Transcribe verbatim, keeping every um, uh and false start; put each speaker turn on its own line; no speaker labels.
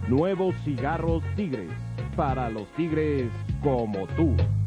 Nuevos cigarros Tigres, para los tigres como tú.